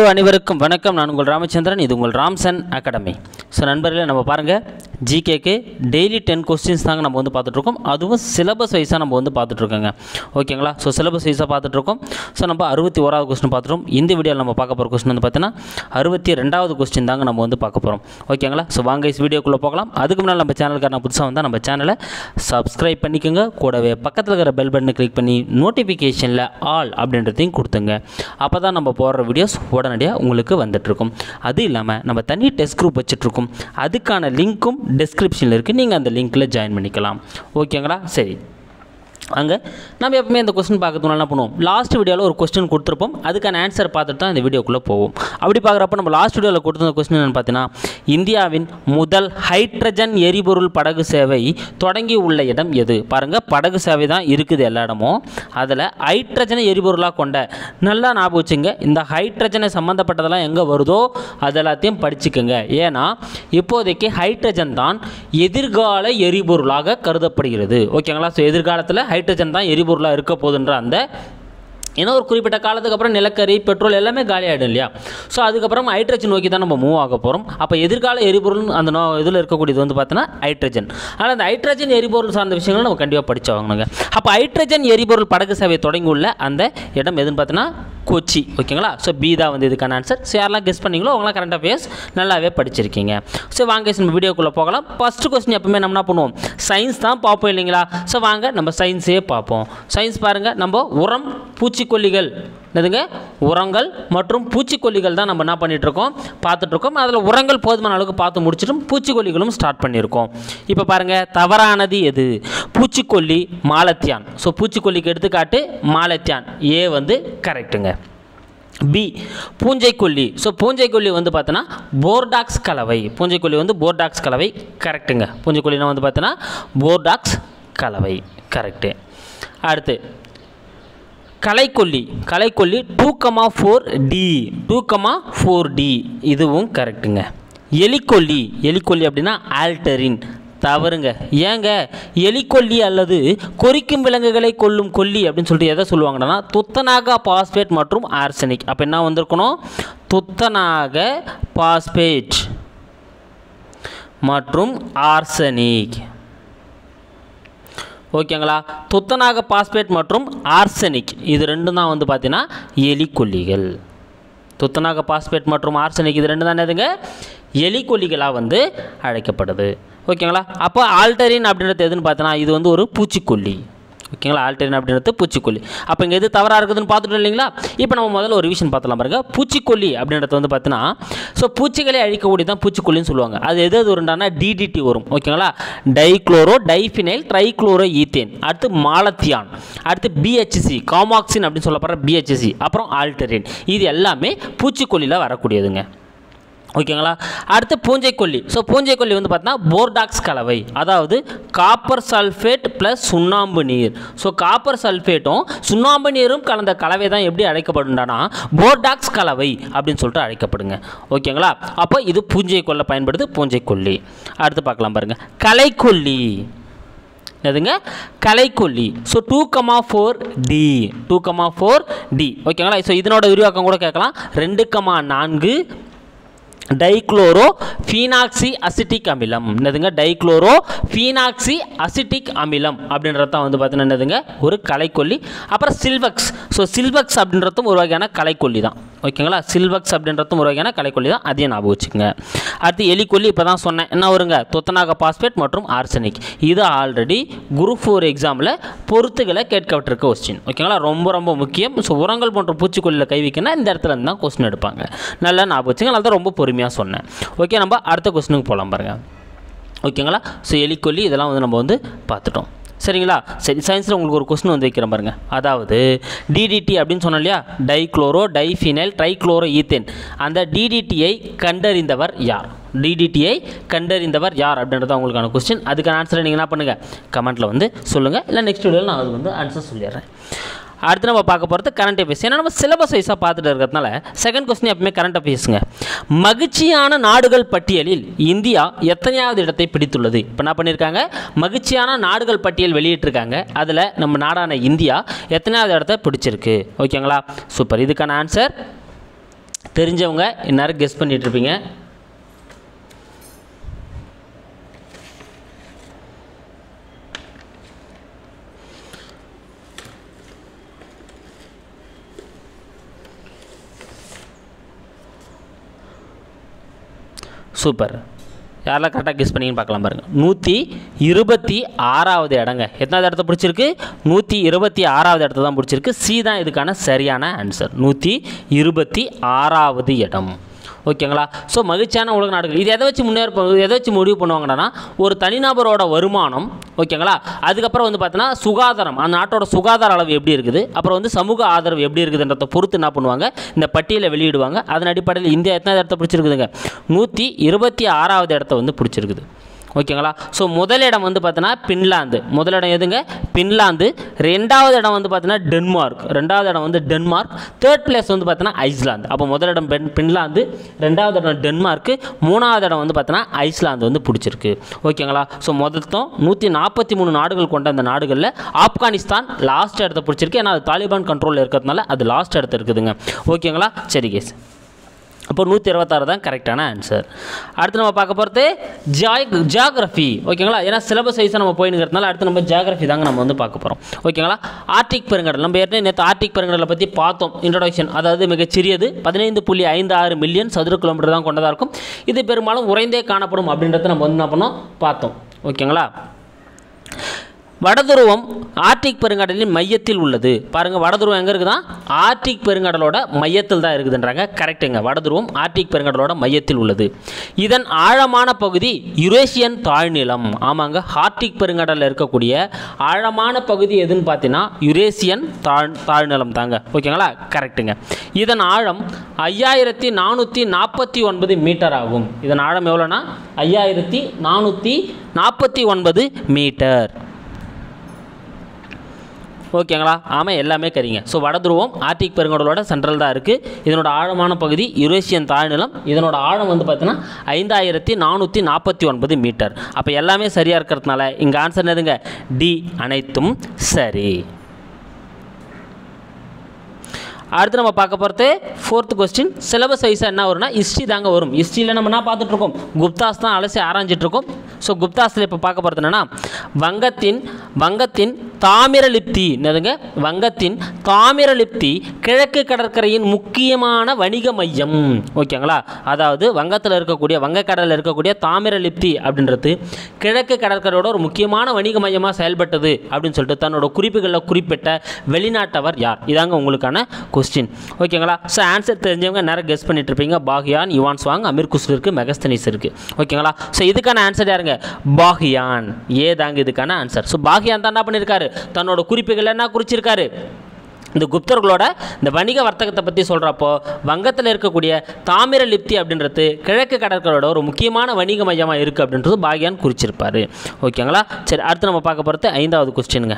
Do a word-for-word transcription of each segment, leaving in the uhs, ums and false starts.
அனைவருக்கும் வணக்கம். நான் உங்கள் ராமச்சந்திரன். இது உங்கள் ராம்சன் அகாடமி. ஸோ நண்பர்களே, நம்ம பாருங்கள், ஜிகேக்கு டெய்லி டென் கொஸ்டின்ஸ் தாங்க நம்ம வந்து பார்த்துட்ருக்கோம். அதுவும் சிலபஸ் வைஸாக நம்ம வந்து பார்த்துட்ருக்கோங்க. ஓகேங்களா? ஸோ சிலபஸ் வைஸாக பார்த்துட்ருக்கோம். ஸோ நம்ம அறுபத்தி ஓராவது கொஸ்டின் பார்த்துட்டோம். இந்த வீடியோவில் நம்ம பார்க்க போகிற கொஸ்டின் வந்து பார்த்தீங்கன்னா அறுபத்தி ரெண்டாவது கொஸ்டின் தாங்க நம்ம வந்து பார்க்க போகிறோம். ஓகேங்களா? ஸோ வாங்க இஸ் வீடியோக்குள்ளே போகலாம். அதுக்கு முன்னால் நம்ம சேனலுக்கான புதுசாக வந்தால் நம்ம சேனலை சப்ஸ்கிரைப் பண்ணிக்கோங்க. கூடவே பக்கத்தில் இருக்கிற பெல் பட்டனை கிளிக் பண்ணி நோட்டிஃபிகேஷனில் ஆல் அப்படின்றதையும் கொடுத்துங்க. அப்போ தான் நம்ம போடுற வீடியோஸ் உடனடியாக உங்களுக்கு வந்துட்டுருக்கும். அது இல்லாமல் நம்ம தனி டெஸ்ட் குரூப் வச்சுட்ருக்கோம். அதுக்கான லிங்க்கும் டிஸ்கிரிப்ஷனில் இருக்குது. நீங்கள் அந்த லிங்க்கில் ஜாயின் பண்ணிக்கலாம். ஓகேங்களா? சரி, அங்கே நம்ம எப்பவுமே இந்த கொஸ்டின் பார்க்கறதுனால என்ன பண்ணுவோம், லாஸ்ட் வீடியோவில் ஒரு கொஸ்டின் கொடுத்துருப்போம். அதுக்கான ஆன்சர் பார்த்துட்டு தான் இந்த வீடியோக்குள்ளே போவோம். அப்படி பார்க்குறப்ப நம்ம லாஸ்ட் வீடியோவில் கொடுத்துருந்த கொஸ்டின் என்னென்னு பார்த்தீங்கன்னா, இந்தியாவின் முதல் ஹைட்ரஜன் எரிபொருள் படகு சேவை தொடங்கி உள்ள இடம் எது? பாருங்கள், படகு சேவை தான் இருக்குது எல்லா இடமும். அதில் ஹைட்ரஜனை எரிபொருளாக கொண்ட, நல்லா ஞாபகம் வச்சுங்க, இந்த ஹைட்ரஜனை சம்மந்தப்பட்டதெல்லாம் எங்கே வருதோ அது எல்லாத்தையும் படிச்சுக்கோங்க. ஏன்னா இப்போதைக்கு ஹைட்ரஜன் தான் எதிர்கால எரிபொருளாக கருதப்படுகிறது. ஓகேங்களா? ஸோ எதிர்காலத்தில் ஹைட்ரஜன் தான் எரிபொருளாக இருக்க போதுன்ற அந்த, ஏன்னா ஒரு குறிப்பிட்ட காலத்துக்கு அப்புறம் நிலக்கரி, பெட்ரோல் எல்லாமே காலி ஆகிடும் இல்லையா? ஸோ அதுக்கப்புறம் ஹைட்ரஜன் நோக்கி தான் நம்ம மூவ் ஆக போகிறோம். அப்போ எதிர்கால எரிபொருள் அந்த நோ இதில் இருக்கக்கூடியது வந்து பார்த்தீங்கன்னா ஹைட்ரஜன். ஆனால் அந்த ஹைட்ரஜன் எரிபொருள் சார்ந்த விஷயங்களும் நம்ம கண்டிப்பாக படிச்சவங்க. அப்போ ஹைட்ரஜன் எரிபொருள் படகு சேவை தொடங்கி உள்ள அந்த இடம் எதுன்னு பார்த்தீங்கன்னா கொச்சி. ஓகேங்களா? ஸோ பி தான் வந்து இதுக்கான ஆன்சர். ஸோ யாரெல்லாம் கெஸ் பண்ணிங்களோ அவங்களாம் கரண்ட் அஃபேர்ஸ் நல்லாவே படிச்சிருக்கீங்க. ஸோ வாங்க நம்ம வீடியோக்குள்ளே போகலாம். ஃபஸ்ட்டு கொஸ்டின் எப்பவுமே நம்ம என்ன பண்ணுவோம், சயின்ஸ் தான் பார்ப்போம் இல்லைங்களா? ஸோ வாங்க நம்ம சயின்ஸே பார்ப்போம். சயின்ஸ் பாருங்கள், நம்ம உரம், பூச்சிக்கொல்லிகள், என்னதுங்க, உரங்கள் மற்றும் பூச்சிக்கொல்லிகள் தான் நம்ம என்ன பண்ணிகிட்ருக்கோம், பார்த்துட்ருக்கோம். அதில் உரங்கள் போதுமான அளவுக்கு பார்த்து முடிச்சிடும், பூச்சிக்கொல்லிகளும் ஸ்டார்ட் பண்ணியிருக்கோம். இப்போ பாருங்கள், தவறானது எது? பூச்சிக்கொல்லி மாலத்தியான். ஸோ பூச்சிக்கொல்லிக்கு எடுத்துக்காட்டு மாலத்தியான். ஏ வந்து கரெக்டுங்க. பி பூஞ்சைக்கொல்லி. ஸோ பூஞ்சைக்கொல்லி வந்து பார்த்தோன்னா போர்டாக்ஸ் கலவை. பூஞ்சைக்கொல்லி வந்து போர்டாக்ஸ் கலவை. கரெக்டுங்க. பூஞ்சைக்கொல்லினா வந்து பார்த்தோன்னா போர்டாக்ஸ் கலவை. கரெக்டு. அடுத்து களைக்கொல்லி. களைக்கொல்லி two comma four D. Two comma four D இதுவும் கரெக்டுங்க. எலிக்கொல்லி. எலிக்கொல்லி அப்படின்னா ஆல்டரின். தவறுங்க. ஏங்க, எலிக்கொல்லி அல்லது கொறிக்கும் விலங்குகளை கொல்லும் கொல்லி அப்படின்னு சொல்லிட்டு எதை சொல்லுவாங்கன்னா துத்தநாக பாஸ்பேட் மற்றும் ஆர்சனிக். அப்போ என்ன வந்திருக்கணும், துத்தநாக பாஸ்பேட் மற்றும் ஆர்சனிக். ஓகேங்களா? துத்தநாக பாஸ்பேட் மற்றும் ஆர்சனிக் இது ரெண்டும் தான் வந்து பார்த்தீங்கன்னா எலிக்கொல்லிகள். துத்தநாக பாஸ்பேட் மற்றும் ஆர்சனிக் இது ரெண்டு தான் எதுங்க, எலிக்கொல்லிகளாக வந்து அழைக்கப்படுது. ஓகேங்களா? அப்போ ஆல்டரின் அப்படின்றது எதுன்னு பார்த்தோன்னா இது வந்து ஒரு பூச்சிக்கொல்லி. ஓகேங்களா? ஆல்டரின் அப்படின்றது பூச்சிக்கொல்லி. அப்போ இங்கே எது தவறாக இருக்குதுன்னு பார்த்துட்டு இல்லைங்களா? இப்போ நம்ம முதல்ல ஒரு விஷயம் பார்த்தலாம் பாருங்க. பூச்சிக்கொல்லி அப்படின்றது வந்து பார்த்தீங்கன்னா, ஸோ பூச்சிகளை அழிக்கக்கூடிய தான் பூச்சிக்கொல்லின்னு சொல்லுவாங்க. அது எது எது வரும்னா டிடிடி வரும். ஓகேங்களா? Dichloro diphenyl trichloro ethane. அடுத்து மாலத்தியான். அடுத்து பிஹெச்சி காமாக்சின் அப்படின்னு சொல்லப்படுற பிஹெச்சி. அப்புறம் ஆல்டரின். இது எல்லாமே பூச்சிக்கொல்லியில் வரக்கூடியதுங்க. ஓகேங்களா? அடுத்து பூஞ்சைக்கொல்லி. ஸோ பூஞ்சைக்கொல்லி வந்து பார்த்தீங்கன்னா போர்டாக்ஸ் கலவை, அதாவது காப்பர் சல்ஃபேட் ப்ளஸ் சுண்ணாம்பு நீர். ஸோ காப்பர் சல்ஃபேட்டும் சுண்ணாம்பு நீரும் கலந்த கலவை தான் எப்படி அழைக்கப்படும்னா போர்டாக்ஸ் கலவை அப்படின்னு சொல்லிட்டு அழைக்கப்படுங்க. ஓகேங்களா? அப்போ இது பூஞ்சைக்கொல்லை பயன்படுது, பூஞ்சைக்கொல்லி. அடுத்து பார்க்கலாம் பாருங்கள், களைக்கொல்லி. எதுங்க, களைக்கொல்லி. So two comma four D. Two comma four D. ஓகேங்களா? ஸோ இதனோட விரிவாக்கம் கூட கேட்கலாம். ரெண்டு கமா நான்கு டைக்ளோரோ ஃபீனாக்சி அசிட்டிக் அமிலம். என்னதுங்க, டைக்ளோரோ ஃபீனாக்சி அசிட்டிக் அமிலம் அப்படின்றது தான் வந்து பார்த்தீங்கன்னா என்னதுங்க, ஒரு களைக்கொல்லி. அப்புறம் சில்வக்ஸ். ஸோ சில்வக்ஸ் அப்படின்றதும் ஒரு வகையான களைக்கொல்லி தான். ஓகேங்களா? சில்வக்ஸ் அப்படின்றதும் ஒரு வகையான களைக்கொல்லி தான், அதையும் ஞாபகம் வச்சுக்கோங்க. அடுத்து எலிக்கொல்லி. இப்போ தான் சொன்னேன், என்ன வருங்க, துத்தநாக பாஸ்பேட் மற்றும் ஆர்சனிக். இது ஆல்ரெடி குரூப் ஃபோர் எக்ஸாமில் பொறுத்துகளை கேட்கப்பட்டிருக்க கொஸ்டின். ஓகேங்களா? ரொம்ப ரொம்ப முக்கியம். ஸோ உரங்கள் போன்ற பூச்சிக்கொல்லியில் கை வைக்கணும், இந்த இடத்துல இருந்து தான் கொஸ்டின் எடுப்பாங்க. நல்லா ஞாபகம் வச்சுங்க. அதனால தான் ரொம்ப பொறுமையாக சொன்னேன். ஓகே, நம்ம அடுத்த கொஸ்டினுக்கு போகலாம் பாருங்கள். ஓகேங்களா? ஸோ எலிக்கொல்லி இதெல்லாம் வந்து நம்ம வந்து பார்த்துட்டோம். சரிங்களா? சரி, சயின்ஸில் உங்களுக்கு ஒரு கொஸ்டின் வந்து வைக்கிறேன் பாருங்கள். அதாவது டிடிடி அப்படின்னு சொன்னோம் இல்லையா, டைக்ளோரோ டைஃபினைல் ட்ரைக்ளோரோ ஈத்தேன். அந்த டிடிடியை கண்டறிந்தவர் யார்? டிடிடியை கண்டறிந்தவர் யார் அப்படின்றது உங்களுக்கான கொஸ்டின். அதுக்கான ஆன்சரை நீங்கள் என்ன பண்ணுங்கள், கமெண்ட்டில் வந்து சொல்லுங்கள். இல்லை நெக்ஸ்ட் வீடியோவில் நான் அது வந்து ஆன்சர் சொல்லிடுறேன். அடுத்து நம்ம பார்க்க போகிறது கரண்ட் அஃபேர்ஸ். ஏன்னா நம்ம சிலபஸ் வைஸாக பார்த்துட்டு இருக்கிறதுனால செகண்ட் கொஸ்டின் எப்பவுமே கரண்ட் அஃபேர்ஸுங்க. மகிழ்ச்சியான நாடுகள் பட்டியலில் இந்தியா எத்தனையாவது இடத்தை பிடித்துள்ளது? இப்போ என்ன பண்ணியிருக்காங்க, மகிழ்ச்சியான நாடுகள் பட்டியல் வெளியிட்டிருக்காங்க. அதில் நம்ம நாடான இந்தியா எத்தனையாவது இடத்தை பிடிச்சிருக்கு? ஓகேங்களா? சூப்பர். இதுக்கான ஆன்சர் தெரிஞ்சவங்க இந்நேரம் கெஸ் பண்ணிட்டு இருப்பீங்க. சூப்பர். யாரெல்லாம் கரெக்டாக கெஸ் பண்ணிங்கன்னு பார்க்கலாம் பாருங்கள். நூற்றி இருபத்தி ஆறாவது இடங்க. எத்தனாவது இடத்த பிடிச்சிருக்கு? நூற்றி இருபத்தி ஆறாவது இடத்த தான் பிடிச்சிருக்கு. சி தான் இதுக்கான சரியான ஆன்சர். நூற்றி இருபத்தி ஆறாவது இடம். ஓகேங்களா? ஸோ மகிழ்ச்சியான உலக நாடுகள் இது எதை வச்சு முன்னேற எதை வச்சு முடிவு பண்ணுவாங்கன்னா, ஒரு தனிநபரோட வருமானம், ஓகேங்களா, அதுக்கப்புறம் வந்து பார்த்தீங்கன்னா சுகாதாரம், அந்த நாட்டோட சுகாதார அளவு எப்படி இருக்குது, அப்புறம் வந்து சமூக ஆதரவு எப்படி இருக்குதுன்றதை பொறுத்து என்ன பண்ணுவாங்க, இந்த பட்டியலை வெளியிடுவாங்க. அதன் அடிப்படையில் இந்தியா எத்தனை இடத்த பிடிச்சிருக்குதுங்க? நூற்றி இருபத்தி ஆறாவது இடத்த வந்து பிடிச்சிருக்குது. ஓகேங்களா? ஸோ முதலிடம் வந்து பார்த்தீங்கன்னா பின்லாந்து. முதலிடம் எதுங்க? பின்லாந்து. ரெண்டாவது இடம் வந்து பார்த்தீங்கன்னா டென்மார்க். ரெண்டாவது இடம் வந்து டென்மார்க். தேர்ட் பிளேஸ் வந்து பார்த்தீங்கன்னா ஐஸ்லாந்து. அப்போ முதலிடம் பென் பின்லாந்து, ரெண்டாவது இடம் டென்மார்க்கு, மூணாவது இடம் வந்து பார்த்தீங்கன்னா ஐஸ்லாந்து வந்து பிடிச்சிருக்கு. ஓகேங்களா? ஸோ மொத்தம் நூற்றி நாற்பத்தி மூணு நாடுகள் கொண்ட அந்த நாடுகளில் ஆப்கானிஸ்தான் லாஸ்ட் இடத்த பிடிச்சிருக்கு. ஏன்னா அது தாலிபான் கண்ட்ரோலில் இருக்கிறதுனால அது லாஸ்ட் இடத்த இருக்குதுங்க. ஓகேங்களா? சரி கேஸ், அப்போ நூற்றி இருபத்தாறு தான் கரெக்டான ஆன்சர். அடுத்து நம்ம பார்க்க போகிறது ஜாய் ஜியாகிரஃபி. ஓகேங்களா? ஏன்னா சிலபஸ் வைஸாக நம்ம போயினுங்கிறதுனால அடுத்து நம்ம ஜியாகிரஃபி தாங்க நம்ம வந்து பார்க்க போகிறோம். ஓகேங்களா? ஆர்டிக் பெருங்கடல் நம்ம ஏற்கனவே நேற்று ஆர்டிக் பெருங்கடலை பற்றி பார்த்தோம். இன்ட்ரோடக்ஷன், அதாவது மிகச்சிறியது, பதினைந்து புள்ளி ஐந்து ஆறு மில்லியன் சதுர கிலோமீட்டர் தான் கொண்டதாக இருக்கும். இது பெரும்பாலும் உறைந்தே காணப்படும் அப்படின்றத நம்ம வந்து என்ன பண்ணோம் பார்த்தோம். ஓகேங்களா? வடதுருவம் ஆர்டிக் பெருங்கடலின் மையத்தில் உள்ளது. பாருங்கள், வடதுருவம் எங்கே இருக்குதா? ஆர்டிக் பெருங்கடலோட மையத்தில் தான் இருக்குதுன்றாங்க. கரெக்டுங்க. வடதுருவம் ஆர்டிக் பெருங்கடலோட மையத்தில் உள்ளது. இதன் ஆழமான பகுதி யுரேசியன் தாழ்நிலம். ஆமாங்க, ஆர்டிக் பெருங்கடலில் இருக்கக்கூடிய ஆழமான பகுதி எதுன்னு பார்த்தீங்கன்னா யுரேசியன் தாழ் தாழ்நிலம் தாங்க. ஓகேங்களா? கரெக்டுங்க. இதன் ஆழம் ஐயாயிரத்தி நானூற்றி நாற்பத்தி ஒன்பது மீட்டர் ஆகும். இதன் ஆழம் எவ்வளோனா ஐயாயிரத்தி நானூற்றி நாற்பத்தி ஒன்பது மீட்டர். ஓகேங்களா? ஆமாம், எல்லாமே கரிங்க. ஸோ வடதுருவம் ஆர்டிக் பெருங்கடலோட சென்ட்ரல் தான் இருக்குது. இதனோட ஆழமான பகுதி யுரேசியன் தாழ்நிலம். இதனோட ஆழம் வந்து பார்த்தீங்கன்னா ஐந்தாயிரத்தி நானூற்றி நாற்பத்தி ஒன்பது மீட்டர். அப்போ எல்லாமே சரியாக இருக்கிறதுனால இங்கே ஆன்சர் எதுங்க? டி, அனைத்தும் சரி. அடுத்து நம்ம பார்க்க போகிறது ஃபோர்த் கொஸ்டின். சிலபஸ் வைஸாக என்ன வரும்னா ஹிஸ்ட்ரி தாங்க வரும். ஹிஸ்ட்ரியில் நம்ம என்ன பார்த்துட்ருக்கோம்? குப்தாஸ் தான் அலசி ஆராய்ஞ்சிட்ருக்கோம். ஸோ குப்தாஸில் இப்போ பார்க்க போகிறது என்னென்னா வங்கத்தின் வங்கத்தின் தாமிரலிப்தி. என்னதுங்க? வங்கத்தின் தாமிரலிப்தி கிழக்கு கடற்கரையின் முக்கியமான வணிக மையம். ஓகேங்களா? அதாவது வங்கத்தில் இருக்கக்கூடிய வங்கக்கடலில் இருக்கக்கூடிய தாமிரலிப்தி அப்படின்றது கிழக்கு கடற்கரையோட ஒரு முக்கியமான வணிக மையமாக செயல்பட்டது அப்படின்னு சொல்லிட்டு தன்னோட குறிப்புகளில் குறிப்பிட்ட வெளிநாட்டவர் யார்? இதாங்க உங்களுக்கான கொஸ்டின். ஓகேங்களா? ஸோ ஆன்சர் தெரிஞ்சவங்க நேரம் கெஸ் பண்ணிட்டு இருப்பீங்க. Fa Hien, Yuan Chwang, Amir Khusrau இருக்குது, மெகஸ்தனிஸ் இருக்குது. ஓகேங்களா? ஸோ இதுக்கான ஆன்சர் யாருங்க? பாகியான். ஏ தாங்க இதுக்கான ஆன்சர். ஸோ பாகியான் தான் என்ன பண்ணியிருக்காரு? தன்னோட குறிப்புகள் என்ன குறிச்சிருக்காரு? இந்த குப்தர்களோட இந்த வணிக வர்த்தகத்தை பற்றி சொல்கிறப்போ வங்கத்தில் இருக்கக்கூடிய தாமிரலிப்தி அப்படின்றது கிழக்கு கடற்கரையோட ஒரு முக்கியமான வணிக மையமாக இருக்குது அப்படின்றது பாகியான் குறிச்சிருப்பார். ஓகேங்களா? சரி, அடுத்து நம்ம பார்க்க போகிறது ஐந்தாவது கொஸ்டினுங்க.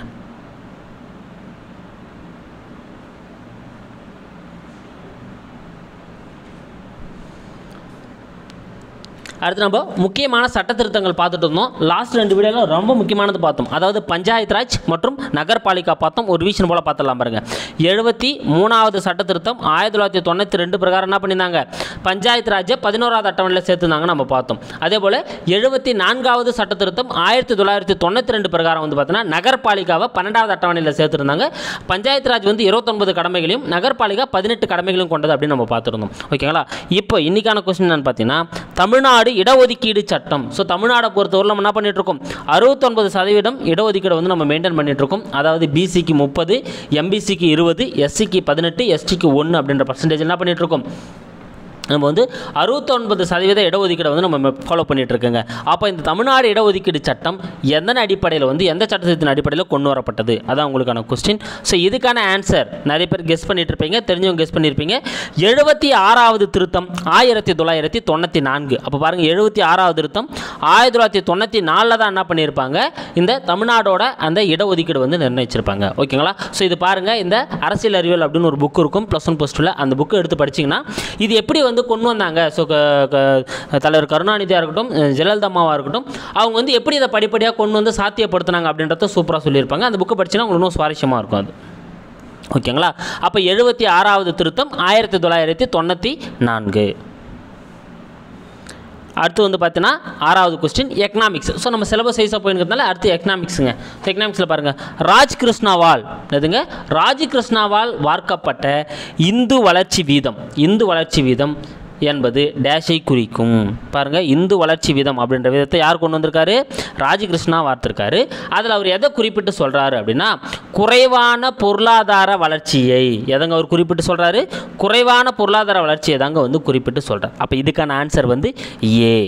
அடுத்து நம்ம முக்கியமான சட்ட திருத்தங்கள் பார்த்துட்டு இருந்தோம். லாஸ்ட் ரெண்டு வீடியோவில் ரொம்ப முக்கியமானது பார்த்தோம். அதாவது பஞ்சாயத்து ராஜ் மற்றும் நகர்பாலிகா பார்த்தோம். ஒரு விஷயம் போல் பார்த்துடலாம் பாருங்க. எழுபத்தி மூணாவது சட்ட திருத்தம் ஆயிரத்தி தொள்ளாயிரத்தி தொண்ணூற்றி ரெண்டு பிரகாரம் என்ன பண்ணியிருந்தாங்க? பஞ்சாயத்து ராஜை பதினோராவது அட்டவணையில் சேர்த்துருந்தாங்க நம்ம பார்த்தோம். அதே போல் எழுபத்தி நான்காவது சட்ட திருத்தம் ஆயிரத்தி தொள்ளாயிரத்தி தொண்ணூற்றி ரெண்டு பிரகாரம் வந்து பார்த்தீங்கன்னா நகர்பாலிகாவை பன்னெண்டாவது அட்டவணையில் சேர்த்துருந்தாங்க. பஞ்சாயத்து ராஜ் வந்து இருபத்தொன்பது கடமைகளையும் நகர்பாலிகா பதினெட்டு கடமைகளும் கொண்டது அப்படின்னு நம்ம பார்த்துருந்தோம். ஓகேங்களா? இப்போ இன்னைக்கான கொஸ்டின் என்னன்னு பார்த்தீங்கன்னா தமிழ்நாடு இடஒதுக்கீடு சட்டம். ஸோ தமிழ்நாடை பொறுத்தவரை நம்ம என்ன பண்ணிட்டு இருக்கோம்? அறுபத்தொன்பது சதவீதம் இடஒதுக்கீடு வந்து நம்ம மெயின்டைன் பண்ணிட்டு இருக்கோம். அதாவது பிசிக்கு முப்பது, எம்பிசிக்கு இருபது, எஸ்சிக்கு பதினெட்டு, எஸ்டிக்கு ஒன்று அப்படின்ற பர்சன்டேஜ் என்ன பண்ணிட்டு இருக்கோம்? நம்ம வந்து அறுபத்தொன்பது சதவீத இடஒதுக்கீடை வந்து நம்ம ஃபாலோ பண்ணிட்டு இருக்கோங்க. அப்போ இந்த தமிழ்நாடு இடஒதுக்கீடு சட்டம் எந்த அடிப்படையில் வந்து எந்த சட்டத்தின் அடிப்படையில் கொண்டு வரப்பட்டது? அதான் உங்களுக்கான கொஸ்டின். ஸோ இதுக்கான ஆன்சர் நிறைய பேர் கெஸ் பண்ணிட்டு இருப்பீங்க, தெரிஞ்சவங்க கெஸ் பண்ணியிருப்பீங்க. எழுபத்தி ஆறாவது திருத்தம் ஆயிரத்தி தொள்ளாயிரத்தி தொண்ணூற்றி நான்கு. அப்போ பாருங்கள், எழுபத்தி ஆறாவது திருத்தம் ஆயிரத்தி தொள்ளாயிரத்தி தொண்ணூற்றி நாலில் தான் என்ன பண்ணியிருப்பாங்க? இந்த தமிழ்நாடோட அந்த இடஒதுக்கீடு வந்து நிர்ணயிச்சிருப்பாங்க. ஓகேங்களா? ஸோ இது பாருங்கள், இந்த அரசியல் அறிவியல் அப்படின்னு ஒரு புக் இருக்கும் ப்ளஸ் ஒன் ப்ளஸ் டூவில். அந்த புக்கு எடுத்து படிச்சிங்கன்னா இது எப்படி வந்து கொண்டு வந்தாங்க. ஸோ தலைவர் கருணாநிதியாக இருக்கட்டும், ஜெயலலிதா அம்மாவாக இருக்கட்டும், அவங்க வந்து எப்படி இதை படிப்படியாக கொண்டு வந்து சாத்தியப்படுத்தினாங்க அப்படின்றத சூப்பராக சொல்லியிருப்பாங்க. அந்த புக்கை படிச்சுன்னா உங்களுக்கு இன்னும் சுவாரஸ்யமாக இருக்கும். அது ஓகேங்களா. அப்போ எழுபத்தி ஆறாவது திருத்தம் ஆயிரத்தி தொள்ளாயிரத்தி தொண்ணூற்றி நான்கு. அடுத்து வந்து பார்த்தீங்கன்னா ஆறாவது கொஸ்டின் எக்கனாமிக்ஸ். ஸோ நம்ம சிலபஸ் வைஸாக போயிருக்கிறதுனால அடுத்து எக்கனாமிக்ஸுங்க. ஸோ எக்கனாமிக்ஸில் பாருங்கள், ராஜ் கிருஷ்ணாவால் எதுங்க ராஜ் கிருஷ்ணாவால் வார்க்கப்பட்ட இந்து வளர்ச்சி வீதம் இந்து வளர்ச்சி வீதம் என்பது டேஷை குறிக்கும். பாருங்கள், இந்து வளர்ச்சி வீதம் அப்படின்ற விதத்தை யார் கொண்டு வந்திருக்காரு? ராஜகிருஷ்ணா வார்த்திருக்காரு. அதில் அவர் எதை குறிப்பிட்டு சொல்கிறாரு அப்படின்னா, குறைவான பொருளாதார வளர்ச்சியை எதங்க அவர் குறிப்பிட்டு சொல்கிறாரு? குறைவான பொருளாதார வளர்ச்சியை தாங்க வந்து குறிப்பிட்டு சொல்கிறார். அப்போ இதுக்கான ஆன்சர் வந்து ஏ.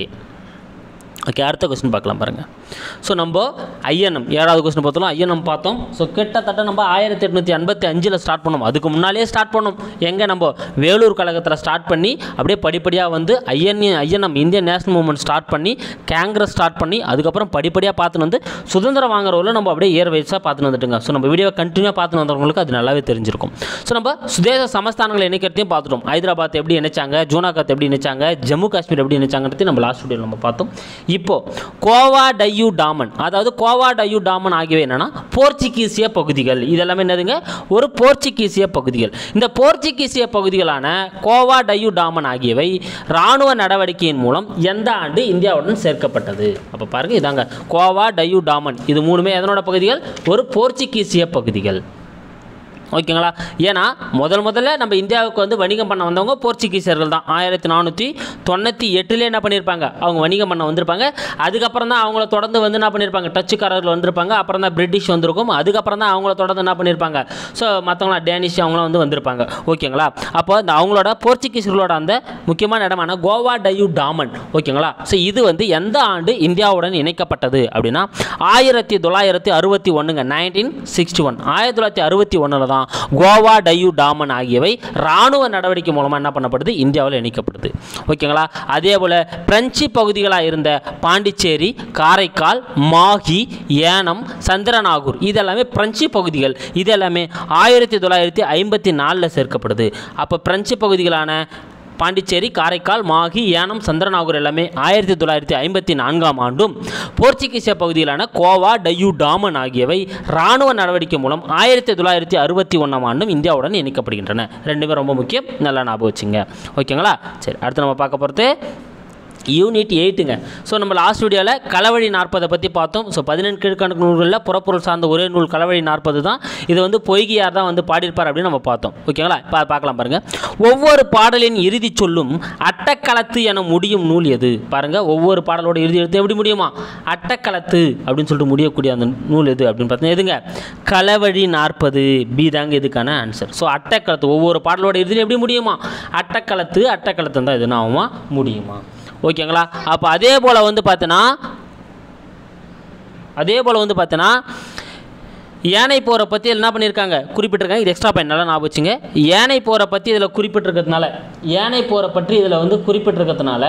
ஓகே, அடுத்த கொஸ்டின் பார்க்கலாம் பாருங்கள். ஸோ நம்ம ஐஎன்எம் ஏழாவது கொஸ்டின் பார்த்தோம். ஐஎன்எம் பார்த்தோம். ஸோ கிட்டத்தட்ட நம்ம ஆயிரத்தி எட்நூற்றி ஐம்பத்தி அஞ்சில் ஸ்டார்ட் பண்ணோம். அதுக்கு முன்னாலே ஸ்டார்ட் பண்ணோம். எங்கே நம்ம வேலூர் கழகத்தில் ஸ்டார்ட் பண்ணி அப்படியே படிப்படியாக வந்து INA INM Indian national movement start பண்ணி காங்கிரஸ் ஸ்டார்ட் பண்ணி அதுக்கப்புறம் படிப்படியாக பார்த்துன்னு வந்து சுதந்திரம் வாங்குறவங்கள நம்ம அப்படியே இயர் வைஸாக பார்த்துன்னு வந்துட்டுங்க. ஸோ நம்ம வீடியோவை கண்டினியூவாக பார்த்துன்னு வந்தவங்களுக்கு அது நல்லாவே தெரிஞ்சிருக்கும். ஸோ நம்ம சுதேச சமஸ்தானங்களை இணைக்கிறதையும் பார்த்துட்டோம். ஹைதராபாத் எப்படி இணைச்சாங்க, ஜூனாகத் எப்படி இணைச்சாங்க, ஜம்மு காஷ்மீர் எப்படி இணைச்சாங்கிறது நம்ம லாஸ்ட் வீடியோவில் நம்ம பார்த்தோம். இப்போ கோவா டையூ டாமன், அதாவது கோவா டையூ டாமன் ஆகியவை என்னன்னா போர்ச்சுகீசிய பகுதிகள். இதெல்லாமே என்னதுங்க? ஒரு போர்ச்சுகீசிய பகுதிகள். இந்த போர்ச்சுகீசிய பகுதிகளான கோவா டையூ டாமன் ஆகியவை இராணுவ நடவடிக்கையின் மூலம் எந்த ஆண்டு இந்தியாவுடன் சேர்க்கப்பட்டது? அப்போ பாருங்க, இதாங்க கோவா டையூ டாமன். இது மூணுமே எதனோட பகுதிகள்? ஒரு போர்ச்சுகீசிய பகுதிகள். ஓகேங்களா. ஏன்னா முதல் முதல்ல நம்ம இந்தியாவுக்கு வந்து வணிகம் பண்ண வந்தவங்க போர்ச்சுகீசியர்கள் தான். ஆயிரத்தி நானூற்றி தொண்ணூற்றி எட்டுலேயே என்ன பண்ணியிருப்பாங்க, அவங்க வணிகம் பண்ண வந்திருப்பாங்க. அதுக்கப்புறம் தான் அவங்கள தொடர்ந்து வந்து என்ன பண்ணியிருப்பாங்க, டச்சுக்காரர்கள் வந்திருப்பாங்க. அப்புறம் தான் பிரிட்டிஷ் வந்திருக்கும். அதுக்கப்புறம் தான் அவங்கள தொடர்ந்து என்ன பண்ணியிருப்பாங்க, ஸோ மற்றவங்களாம் டேனிஷ் அவங்களாம் வந்து வந்திருப்பாங்க. ஓகேங்களா. அப்போ இந்த அவங்களோட போர்ச்சுகீசியர்களோட அந்த முக்கியமான இடமான கோவா டையூ டாமன். ஓகேங்களா. ஸோ இது வந்து எந்த ஆண்டு இந்தியாவுடன் இணைக்கப்பட்டது அப்படின்னா ஆயிரத்தி தொள்ளாயிரத்தி அறுபத்தி ஒன்றுங்க நைன்டீன் சிக்ஸ்டி ஒன் ஆயிரத்தி தொள்ளாயிரத்தி அறுபத்தி ஒன்றில் தான் கோவா டையூ டாமன் ஆகியவை இராணுவ நடவடிக்கை மூலமாக என்ன பண்ணப்படுது, இந்தியாவில் இணைக்கப்படுது. ஓகேங்களா. அதே போல் பிரெஞ்சு பகுதிகளாக இருந்த பாண்டிச்சேரி, காரைக்கால், மாஹி, ஏனம், சந்திரநாகூர் இதெல்லாமே பிரெஞ்சு பகுதிகள். இதெல்லாமே ஆயிரத்தி தொள்ளாயிரத்தி ஐம்பத்தி நாலில் சேர்க்கப்படுது. அப்போ பிரெஞ்சு பகுதிகளான பாண்டிச்சேரி, காரைக்கால், மாஹி, ஏனம், சந்திரநாகூர் எல்லாமே ஆயிரத்தி தொள்ளாயிரத்தி ஐம்பத்தி நான்காம் ஆண்டும், போர்ச்சுகீசிய பகுதியிலான கோவா டையூ டாமன் ஆகியவை இராணுவ நடவடிக்கை மூலம் ஆயிரத்தி தொள்ளாயிரத்தி அறுபத்தி ஒன்றாம் ஆண்டும் இந்தியாவுடன் இணைக்கப்படுகின்றன. ரெண்டுமே ரொம்ப முக்கியம், நல்லா ஞாபகம் வச்சுங்க. ஓகேங்களா. சரி, அடுத்து நம்ம பார்க்க போகிறது யூனிட் எயிட்டுங்க. ஸோ நம்ம லாஸ்ட் வீடியோவில் களவழி நாற்பதை பற்றி பார்த்தோம். ஸோ பதினெண்டு கீழ்கணக்கு நூல்களில் புறப்பொருள் சார்ந்த ஒரே நூல் களவழி நாற்பது தான். இது வந்து பொய்கையார் தான் வந்து பாடியிருப்பார் அப்படின்னு நம்ம பார்த்தோம். ஓகேங்களா. இப்போ பார்க்கலாம் பாருங்கள். ஒவ்வொரு பாடலின் இறுதி சொல்லும் அட்டக்களத்து என முடியும் நூல் எது? பாருங்கள், ஒவ்வொரு பாடலோட இறுதி எழுத்து எப்படி முடியுமா, அட்டக்களத்து அப்படின்னு சொல்லிட்டு முடியக்கூடிய அந்த நூல் எது அப்படின்னு பார்த்தீங்கன்னா எதுங்க, களவழி நாற்பது. பி தாங்க இதுக்கான ஆன்சர். ஸோ அட்டக்களத்து ஒவ்வொரு பாடலோட இறுதி எப்படி முடியுமா, அட்டக்களத்து அட்டக்களத்து தான் எதுனா ஆகுமா முடியுமா. ஓகேங்களா. அப்போ அதே போல் வந்து பார்த்தோன்னா அதே போல் வந்து பார்த்தோன்னா யானை போரை பற்றி என்ன பண்ணியிருக்காங்க, குறிப்பிட்டிருக்காங்க. இது எக்ஸ்ட்ரா பாயிண்ட் நல்லா ஞாபகம் வச்சுங்க. யானை போரை பற்றி இதில் குறிப்பிட்டிருக்கிறதுனால யானை போரை பற்றி இதில் வந்து குறிப்பிட்டிருக்கிறதுனால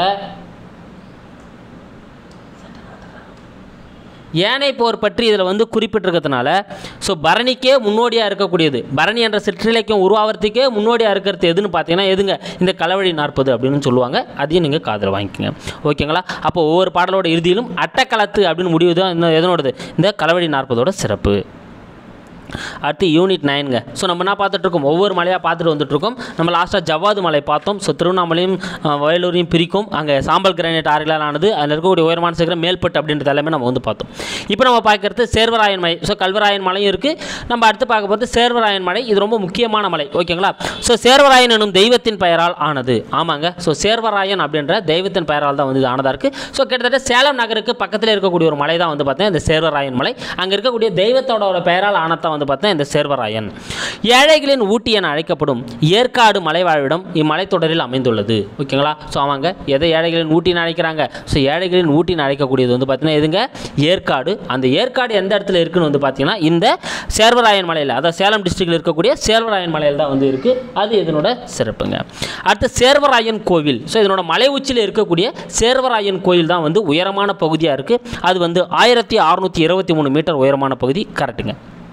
யானை போர் பற்றி இதில் வந்து குறிப்பிட்டிருக்கிறதுனால ஸோ பரணிக்கே முன்னோடியாக இருக்கக்கூடியது, பரணி என்ற சிற்றிலக்கியம் உருவாகிறதுக்கே முன்னோடியாக இருக்கிறது எதுன்னு பார்த்தீங்கன்னா எதுங்க, இந்த களவழி நாற்பது அப்படின்னு சொல்லுவாங்க. அதையும் நீங்கள் காதில் வாங்கிக்கோங்க. ஓகேங்களா. அப்போ ஒவ்வொரு பாடலோட இறுதியிலும் அட்டக்களத்து அப்படின்னு முடிவு தான் எதனோடது, இந்த களவழி நாற்பதோட சிறப்பு. அடுத்து யூனிட் நைனுங்க. ஸோ நம்ம என்ன பார்த்துட்ருக்கோம், ஒவ்வொரு மலையாக பார்த்துட்டு வந்துட்டுருக்கோம். நம்ம லாஸ்ட்டாக ஜவ்வாது மலை பார்த்தோம். ஸோ திருவண்ணாமலையும் வயலூரையும் பிரிக்கும். அங்கே சாம்பல் கிரானைட் ஆறுகளால் ஆனது. அதில் இருக்கக்கூடிய உயரமான சிகரம் மேல்பட்டு அப்படின்றது எல்லாமே நம்ம வந்து பார்த்தோம். இப்போ நம்ம பார்க்கறது சேர்வராயன் மலை. ஸோ கல்வராயன் மலையும் இருக்குது. நம்ம அடுத்து பார்க்க போகிறது சேர்வராயன் மலை. இது ரொம்ப முக்கியமான மலை. ஓகேங்களா. ஸோ சேர்வராயன் எனும் தெய்வத்தின் பெயரால் ஆனது. ஆமாங்க. ஸோ சேர்வராயன் அப்படின்ற தெய்வத்தின் பெயரால் தான் வந்து இது ஆனதாக இருக்குது. ஸோ கிட்டத்தட்ட சேலம் நகருக்கு பக்கத்தில் இருக்கக்கூடிய ஒரு மலை தான் வந்து பார்த்தீங்கன்னா இந்த சேர்வராயன் மலை. அங்கே இருக்கக்கூடிய தெய்வத்தோட பெயரால் ஆனதான் வந்து பார்த்தா இந்த சேர்வராயன். ஏழைகளின் ஊட்டி என அழைக்கப்படும் ஏற்காடு மலைவாழிடம் இம்மலைத்தொடரில் அமைந்துள்ளது. ஓகேங்களா. ஸோ ஆமாங்க, எதை ஏழைகளின் ஊட்டின்னு அழைக்கிறாங்க, ஸோ ஏழைகளின் ஊட்டின்னு அழைக்கக்கூடியது வந்து பார்த்தீங்கன்னா எதுங்க, ஏற்காடு. அந்த ஏற்காடு எந்த இடத்துல இருக்குன்னு வந்து பார்த்தீங்கன்னா இந்த சேர்வராயன் மலையில், அதாவது சேலம் டிஸ்ட்ரிக்டில் இருக்கக்கூடிய சேர்வராயன் மலையில் தான் வந்து இருக்குது. அது இதனோட சிறப்புங்க. அடுத்து சேர்வராயன் கோவில். ஸோ இதனோட மலை உச்சியில் இருக்கக்கூடிய சேர்வராயன் கோயில் தான் வந்து உயரமான பகுதியாக இருக்குது. அது வந்து ஆயிரத்தி அறுநூற்றி இருபத்தி மூணு மீட்டர் உயரமான பகுதி. கரெக்டுங்க.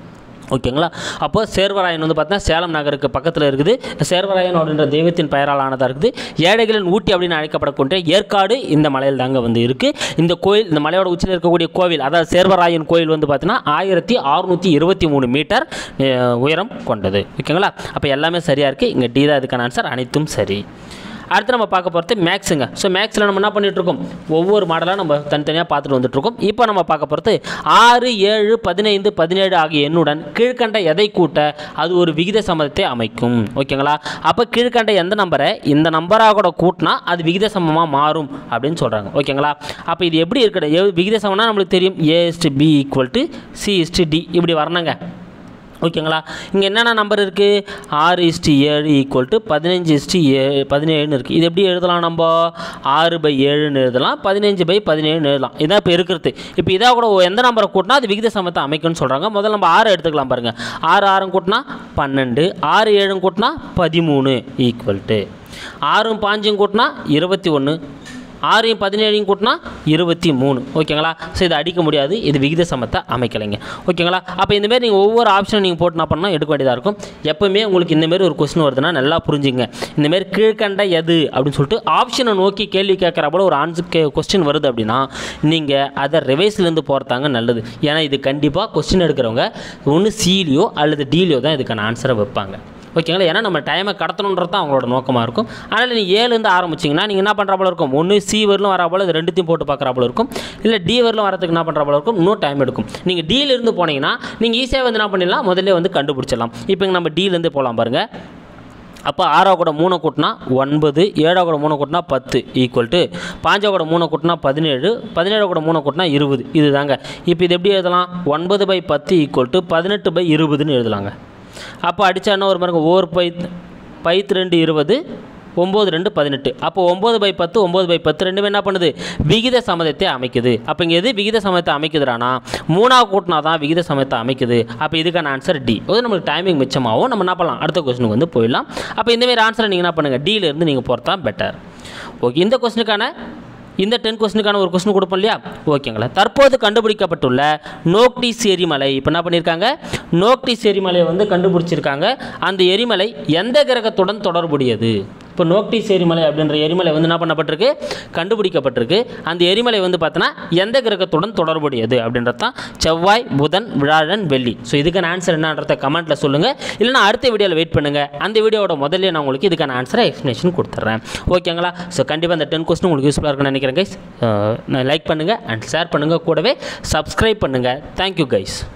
ஓகேங்களா. அப்போ சேர்வராயன் வந்து பார்த்தீங்கன்னா சேலம் நகருக்கு பக்கத்தில் இருக்குது. சேர்வராயன் அப்படின்ற தெய்வத்தின் பெயரால் ஆனதாக இருக்குது. ஏழைகளின் ஊட்டி அப்படின்னு அழைக்கப்படக்கூடிய ஏற்காடு இந்த மலையில் தாங்க வந்து இருக்குது. இந்த கோயில், இந்த மலையோட உச்சியில் இருக்கக்கூடிய கோவில், அதாவது சேர்வராயன் கோயில் வந்து பார்த்தீங்கன்னா ஆயிரத்தி அறுநூற்றி இருபத்தி மூணு மீட்டர் உயரம் கொண்டது. ஓகேங்களா. அப்போ எல்லாமே சரியாக இருக்குது. இங்கே டி தான் இதுக்கான ஆன்சர், அனைத்தும் சரி. அடுத்து நம்ம பார்க்க போகிறது மேக்ஸுங்க. ஸோ மேக்ஸில் நம்ம என்ன பண்ணிகிட்ருக்கோம், ஒவ்வொரு மாடலாக நம்ம தனித்தனியாக பார்த்துட்டு வந்துட்டுருக்கோம். இப்போ நம்ம பார்க்க போகிறது ஆறு ஏழு பதினைந்து பதினேழு ஆகிய எண்ணுடன் கீழ்கண்ட எதை கூட்ட அது ஒரு விகித சமத்தை அமைக்கும். ஓகேங்களா. அப்போ கீழ்கண்ட எந்த நம்பரை இந்த நம்பராக கூட கூட்டினா அது விகித சமமாக மாறும் அப்படின்னு சொல்கிறாங்க. ஓகேங்களா. அப்போ இது எப்படி இருக்கிற விகித சமம்னா நம்மளுக்கு தெரியும், A is to B equal to C is to D இப்படி வரணுங்க. ஓகேங்களா. இங்கே என்னென்ன நம்பர் இருக்குது, ஆறு இஸ்டி ஏழு ஈக்குவல் டு பதினஞ்சு இஸ்டி ஏ பதினேழுன்னு இருக்குது. இது எப்படி எழுதலாம், நம்ம ஆறு பை ஏழுன்னு எழுதலாம், பதினஞ்சு பை பதினேழுன்னு எழுதலாம். இதான் இப்போ இருக்கிறது. இப்போ இதாக கூட எந்த நம்பரை கூட்டினா அது விகித சமத்தை அமைக்கும்னு சொல்கிறாங்க. முதல்ல நம்ம ஆறு எடுத்துக்கலாம் பாருங்கள். ஆறு ஆறும் கூட்டினா பன்னெண்டு, ஆறு ஏழும் கூட்டினா பதிமூணு ஈக்குவல் டு ஆறும் பாஞ்சும் கூட்டினா இருபத்தி ஒன்று, ஆறையும் பதினேழையும் கூட்டினா இருபத்தி மூணு. ஓகேங்களா. ஸோ இதை அடிக்க முடியாது, இது விகித சமத்தை அமைக்கலைங்க. ஓகேங்களா. அப்போ இந்தமாரி நீங்கள் ஒவ்வொரு ஆப்ஷனும் நீங்கள் போட்டு என்ன பண்ணால் எடுக்க வேண்டியதாக இருக்கும். எப்போவுமே உங்களுக்கு இந்தமாரி ஒரு கொஸ்டின் வருதுன்னா நல்லா புரிஞ்சுங்க. இந்தமாரி கீழ்கண்ட எது அப்படின்னு சொல்லிட்டு ஆப்ஷனை நோக்கி கேள்வி கேட்குற போல ஒரு ஆன்சர் கே கொஸ்டின் வருது அப்படின்னா நீங்கள் அதை ரிவைஸ்லேருந்து போகிறதாங்க நல்லது. ஏன்னா இது கண்டிப்பாக கொஸ்டின் எடுக்கிறவங்க ஒன்று சிலியோ அல்லது டிலியோ தான் இதுக்கான ஆன்சரை வைப்பாங்க. ஓகேங்களா. ஏன்னா நம்ம டைமை கடத்தணுன்றது தான் அவங்களோட நோக்கமாக இருக்கும். அதனால் நீங்கள் ஏழுலேருந்து ஆரம்பிச்சிங்கன்னா நீங்கள் என்ன பண்ணுற போல இருக்கும், ஒன்று சி வரலும் வரா போல் இது ரெண்டுத்தையும் போட்டு பார்க்குற போல இருக்கும், இல்லை டி வரலும் வரதுக்கு என்ன பண்ணுற போல இருக்கும், இன்னும் டைம் எடுக்கும். நீங்கள் டியிலேருந்து போனீங்கன்னா நீங்கள் ஈஸியாக வந்து என்ன பண்ணிடலாம், முதல்ல வந்து கண்டுபிடிச்சிடலாம். இப்போ நம்ம டியிலேருந்து போகலாம் பாருங்கள். அப்போ ஆறா கூட மூணு கூட்டினா ஒன்பது, ஏழா கூட மூணு கூட்டினா பத்து ஈக்குவல் டு பாஞ்சா கூட மூணு கூட்டினா பதினேழு, பதினேழு கூட மூணு கூட்டினா இருபது. இது தாங்க. இப்போ இது எப்படி எழுதலாம், ஒன்பது பை பத்து ஈக்குவல் டு பதினெட்டு பை இருபதுன்னு எழுதலாங்க. அப்போ அடித்தா என்ன ஒரு பாருங்க, ஓர் பை பைத்து ரெண்டு இருபது, ஒம்பது ரெண்டு பதினெட்டு. அப்போ ஒம்பது பை பத்து ஒம்பது பை பத்து ரெண்டுமே என்ன பண்ணுது, விகித சமதத்தை அமைக்குது. அப்போ இங்கே எது விகித சமத்தை அமைக்குதுறானா, மூணாவது கூட்டினா தான் விகித சமத்தை அமைக்குது. அப்போ இதுக்கான ஆன்சர் டி. அது நம்மளுக்கு டைமிங் மிச்சமாகவும் நம்ம என்ன பண்ணலாம், அடுத்த கொஸ்டினுக்கு வந்து போயிடலாம். அப்போ இந்தமாரி ஆன்சரை நீங்கள் என்ன பண்ணுங்கள், டியிலேருந்து நீங்கள் போகிறது தான் பெட்டர். ஓகே. இந்த கொஸ்டினுக்கான இந்த டென் கொஸ்டினுக்கான ஒரு கொஸ்டின் கொடுப்போம் இல்லையா. ஓகேங்களா. தற்போது கண்டுபிடிக்கப்பட்டுள்ள நோக்டிஸ் எரிமலை, இப்போ என்ன பண்ணியிருக்காங்க, நோக்டிஸ் எரிமலையை வந்து கண்டுபிடிச்சிருக்காங்க. அந்த எரிமலை எந்த கிரகத்துடன் தொடர்புடையது. இப்போ நோக்டிஸ் எரிமலை அப்படின்ற எரிமலை வந்து என்ன பண்ணப்பட்டிருக்கு, கண்டுபிடிக்கப்பட்டிருக்கு. அந்த எரிமலை வந்து பார்த்தோன்னா எந்த கிரகத்துடன் தொடர்புடையது அப்படின்றது தான் செவ்வாய், புதன், வியாழன், வெள்ளி. ஸோ இதுக்கான ஆன்சர் என்னன்றதை கமெண்ட்டில் சொல்லுங்கள். இல்லைனா அடுத்த வீடியோவில் வெயிட் பண்ணுங்கள். அந்த வீடியோட முதல்ல நான் உங்களுக்கு இதுக்கான ஆன்சரை எக்ஸ்ப்ளனேஷன் கொடுத்துட்றேன். ஓகேங்களா. ஸோ கண்டிப்பாக அந்த டென் கொஸ்டின் உங்களுக்கு யூஸ்ஃபுல்லாக இருக்குன்னு நினைக்கிறேன் கைஸ். லைக் பண்ணுங்கள் அண்ட் ஷேர் பண்ணுங்கள், கூடவே சப்ஸ்கிரைப் பண்ணுங்கள். Thank you guys.